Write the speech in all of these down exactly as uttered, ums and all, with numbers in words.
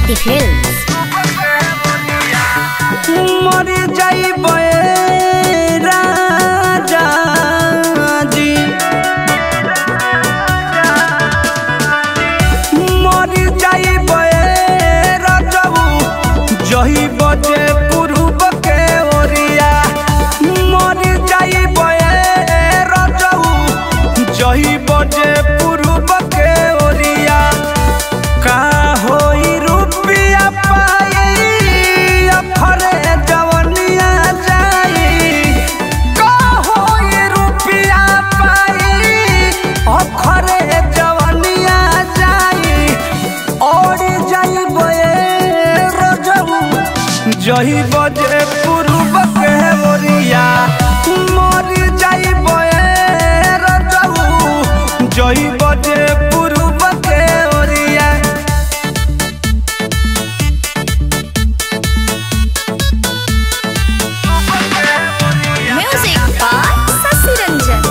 Shakti Films. मर जाइबे राजा जी, मर जाइबे राजू जही बजे पूर्व के ओरिया, मर जाइबे राजू जही बजे पूर्व के ओरिया। का होई रुपया पाई अफरे जवनिया जाई, का होई रुपया पाई अफरे जवनिया जाई। और जाइबे रजऊ जही बजे पूर्व के ओरिया, मर जाइबे रजऊ जही बजे पूर्व के ओरिया। Music by Sasi Ranjan.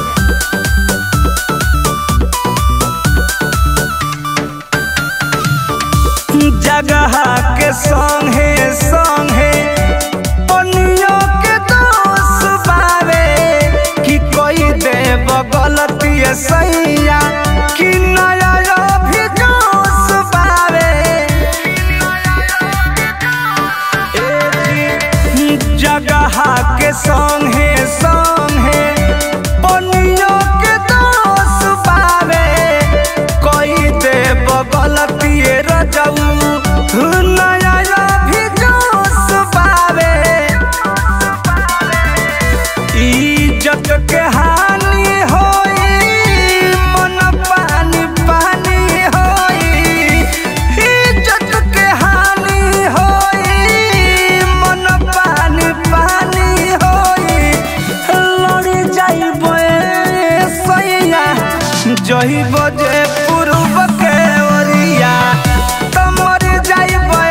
जगह के संगे संगे पनियो के दोष बावे कि कोई देव गलती सैया कि नया भी दोष बावे। जगह के संगे संगे पनियो के दोष बावे, कोई देव गलती रजऊ नया भी जोश पावे। इज्जत के हानि होई मन पानी पानी होई, इज्जत के हानि होई मन पानी पानी होई। लड़ जाइबे सैया जही बजे पूर्व के ओरिया, तमर जाइबे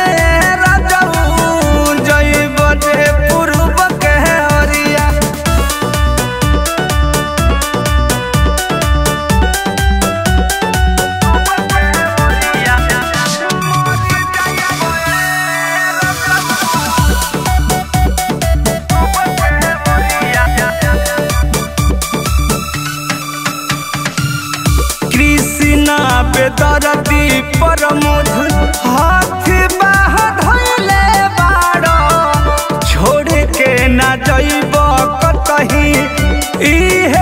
राजऊ जही बजे पूर्व के ओरिया। कृष्णा बेदरदी प्रमोद हाथ बाह धइले बाड़, छोड़ के ना जइब कतही इहे